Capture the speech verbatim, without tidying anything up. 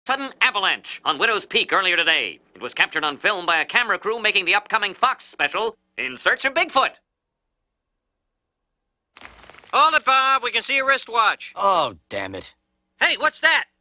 sudden avalanche on Widow's Peak earlier today. It was captured on film by a camera crew making the upcoming Fox special, In Search of Bigfoot. Hold it, Bob. We can see your wristwatch. Oh, damn it. Hey, what's that?